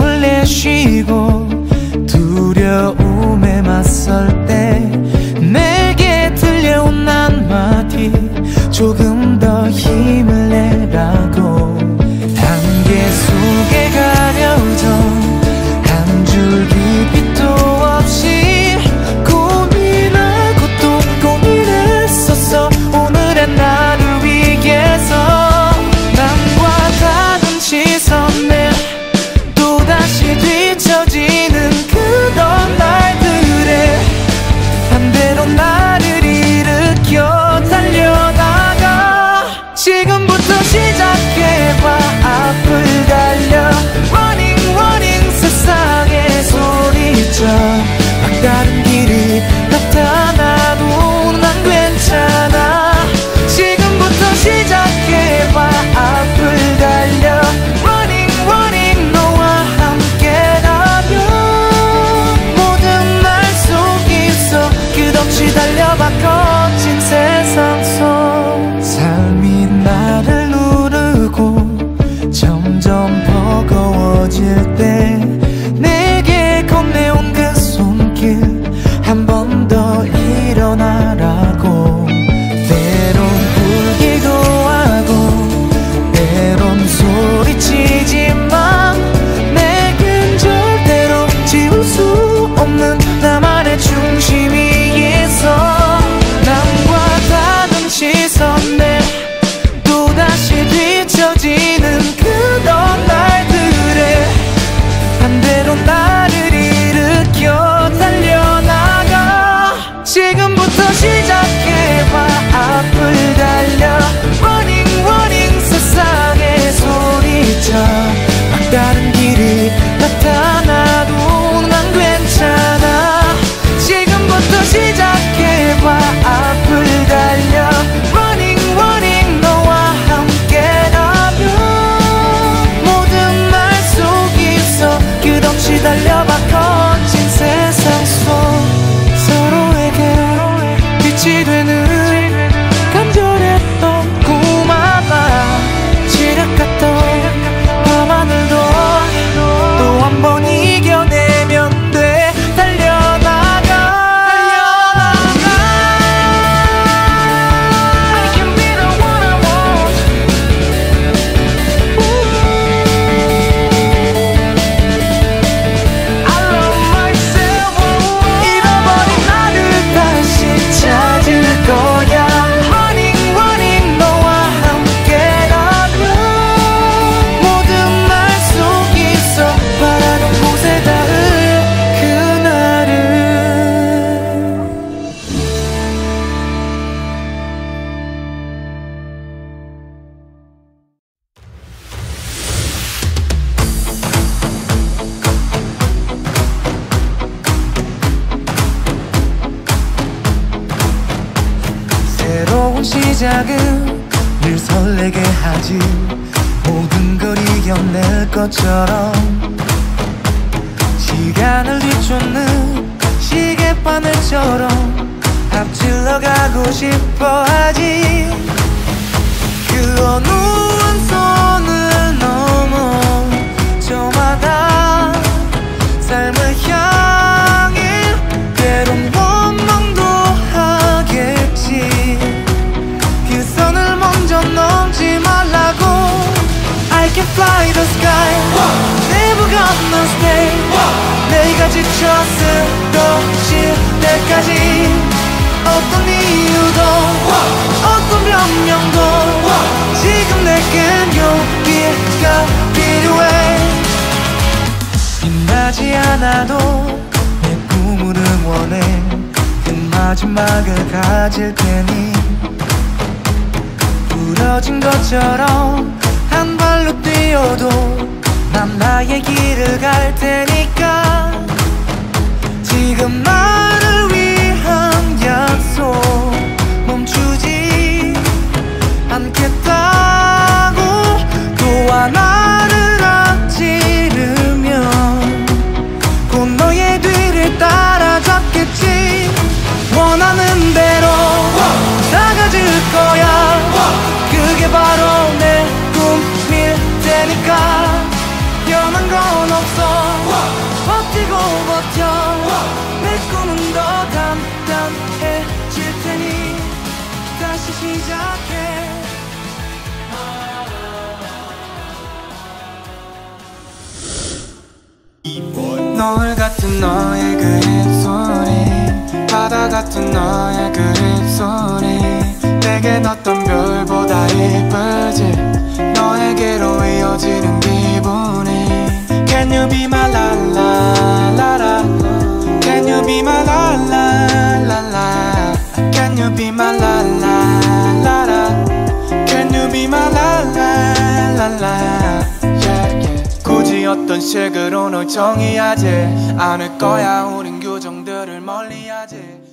숨을 내쉬고 두려움에 맞설 때 내게 들려온 한마디, 조금 더 힘을 내라고. 안개 속에 가려져 한 줄기 빛도 없이 고민하고 또 고민했었어. 오늘의 나를 위해서 남과 다른 시선에 또다시 뒤처지는 그런 날들에 반대로 나를 일으켜 달려나가. 지금부터 시작해봐. 앞을 달려 running running 세상에 소리쳐. 막다른 길이 나타나도 난 괜찮아. 지금부터 시작해봐. 앞을 달려 running running 너와 함께라면 모든 날 속에서 끝없이 달려봐. 거친 세상 속 삶이 나를 누르고 점점 버거워질 때 내게 건네온 그 손길 한 번 더 일어나라고. 때론 울기도 하고 때론 소리치지만 내겐 절대로 지울 수 없는 나만의 중심이 있어. 남과 다른 시선에 또다시 뒤처지는 그런 날들에 반대로 나를 일으켜 달려나가. 지금부터 시작해봐. 앞을 달려 running running 세상에 소리쳐. 막다른 길이 나타나도 난 괜찮아. 지금부터 시작해봐. 앞을 달려 running running 너와 함께라면 모든 말 속에서 끝없이 달려봐. 거친 세상 속 서로에게 빛이 되는 간절했던 꿈아마 지략했던 밤하늘도 또 한 번 이겨내면 돼. 달려나가. I can be the one I want. I love myself. 잃어버린 나를 다시 찾을 거야. Running running 너와 함께라면 모든 말 속에서 바라는 곳에 닿을 그날을. 새로운 시작은 늘 설레게 하지. 모든 걸 이겨낼 것처럼 시간을 뒤쫓는 시계바늘처럼 앞질러 가고 싶어 하지. 그 어느 한 선을 넘어 저마다 삶을 향해 때론 원망도 하겠지. 그 선을 먼저 넘지 말라고. I can fly the sky, never gonna stay. 내가 지쳐 쓰러질 때까지 어떤 이유도 어떤 변명도 지금 내겐 용기가 필요해. 빛나지 않아도 내 꿈을 응원해. 그 마지막을 가질 테니 부러진 것처럼 한 발로 뛰어도 난 나의 길을 갈 테니까. 지금 나를 위한 약속 멈추지 않겠다고. 또 하나를 앞지르면 곧 너의 뒤를 따라잡겠지. 원하는 대로 나가질 거야. 그게 바로 내 꿈일 테니까. 변한 건 없어 버티고 버텨 내 꿈은 더 단단해질 테니 다시 시작해. 노을 같은 너의 그 입소리 바다 같은 너의 그 입소리 내겐 어떤 별보다 이쁘지 너에게로 이어지는 기분이 Can you be my la la la la Can you be my la la la la Can you be my la la la la Can you be my la la la la Yeah yeah 굳이 어떤 식으로 널 정의하지 않을 거야 우린 규정들을 멀리하지